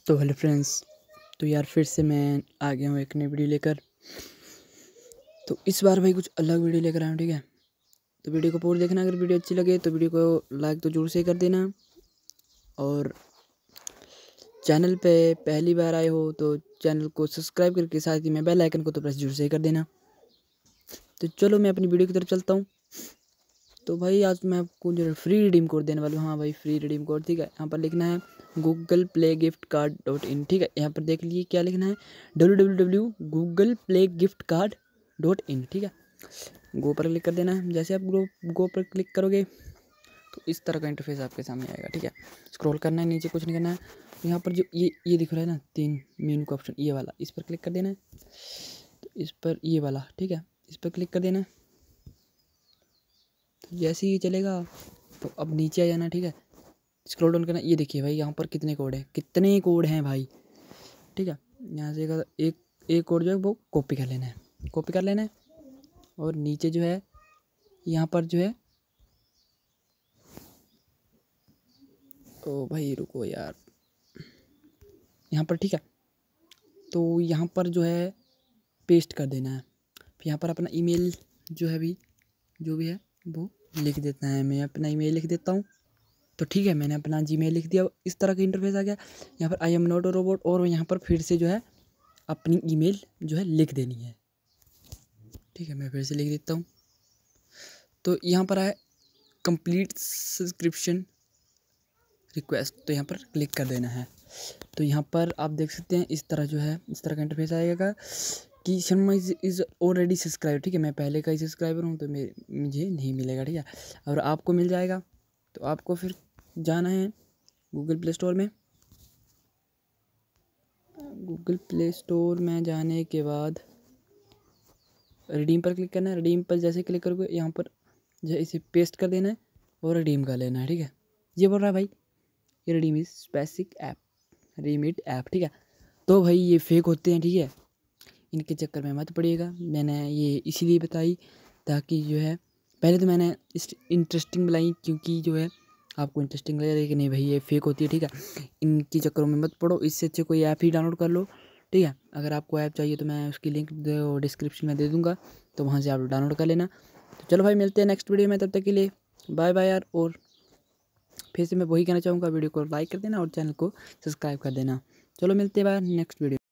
तो hello friends. तो यार फिर से मैं आ गया हूँ एक नई वीडियो लेकर। तो इस बार भाई कुछ अलग वीडियो लेकर आया हूँ, ठीक है। तो वीडियो को पूरी देखना। अगर वीडियो अच्छी लगे तो वीडियो को लाइक तो जरूर से कर देना, और चैनल पे पहली बार आए हो तो चैनल को सब्सक्राइब करके साथ ही में बेल आइकन को तो प्रेस जरूर से कर देना। तो चलो मैं अपनी वीडियो की तरफ चलता हूँ। तो भाई आज मैं आपको जो फ्री रिडीम कोड देने वाला हूँ। हाँ भाई, फ्री रिडीम कोड, ठीक है। यहाँ पर लिखना है googleplaygiftcard.in, ठीक है। यहाँ पर देख लीजिए क्या लिखना है, www.googleplaygiftcard.in, ठीक है। गो पर क्लिक कर देना है। जैसे आप गो पर क्लिक करोगे तो इस तरह का इंटरफेस आपके सामने आएगा, ठीक है। स्क्रॉल करना है नीचे, कुछ नहीं करना है। तो यहाँ पर जो ये दिख रहा है ना, 3 मेनू का ऑप्शन, ये वाला, इस पर क्लिक कर देना है। तो इस पर ये वाला, ठीक है, इस पर क्लिक कर देना है। तो जैसे ही चलेगा तो अब नीचे आ जाना, ठीक है। स्क्रॉल डाउन करना। ये देखिए भाई, यहाँ पर कितने कोड हैं भाई, ठीक है। यहाँ से एक कोड जो है वो कॉपी कर लेना है, और नीचे जो है यहाँ पर जो है, ओ भाई रुको यार, यहाँ पर, ठीक है। तो यहाँ पर जो है पेस्ट कर देना है। फिर यहाँ पर अपना ईमेल जो है भी, जो भी है वो लिख देना है। मैं अपना ईमेल लिख देता हूँ। तो ठीक है, मैंने अपना जीमेल लिख दिया। इस तरह का इंटरफेस आ गया। यहाँ पर I am not a robot, और यहाँ पर फिर से जो है अपनी ईमेल जो है लिख देनी है, ठीक है। मैं फिर से लिख देता हूँ। तो यहाँ पर आए कंप्लीट सब्सक्रिप्शन रिक्वेस्ट, तो यहाँ पर क्लिक कर देना है। तो यहाँ पर आप देख सकते हैं इस तरह जो है, इस तरह का इंटरफेस आएगा कि शर्मा इज़ ऑलरेडी सब्सक्राइब, ठीक है। मैं पहले का ही सब्सक्राइबर हूँ तो मुझे नहीं मिलेगा, ठीक है। और आपको मिल जाएगा। तो आपको फिर जाना है गूगल प्ले स्टोर में। गूगल प्ले स्टोर में जाने के बाद रिडीम पर क्लिक करना है। रिडीम पर जैसे क्लिक करोगे यहाँ पर जो है इसे पेस्ट कर देना है और रिडीम कर लेना है, ठीक है। ये बोल रहा है भाई, ये redeem is specific app, remit app, ठीक है। तो भाई ये फेक होते हैं, ठीक है। इनके चक्कर में मत पड़िएगा। मैंने ये इसीलिए बताई ताकि जो है, पहले तो मैंने इस इंटरेस्टिंग बनाई क्योंकि जो है आपको इंटरेस्टिंग लगेगा कि नहीं भाई ये फेक होती है, ठीक है। इनके चक्करों में मत पड़ो। इससे अच्छे कोई ऐप ही डाउनलोड कर लो, ठीक है। अगर आपको ऐप चाहिए तो मैं उसकी लिंक डिस्क्रिप्शन में दे दूँगा, तो वहाँ से आप डाउनलोड कर लेना। तो चलो भाई, मिलते हैं नेक्स्ट वीडियो में। तब तक के लिए बाय बाय यार। और फिर से मैं वही कहना चाहूँगा, वीडियो को लाइक कर देना और चैनल को सब्सक्राइब कर देना। चलो मिलते हैं बाय नेक्स्ट वीडियो।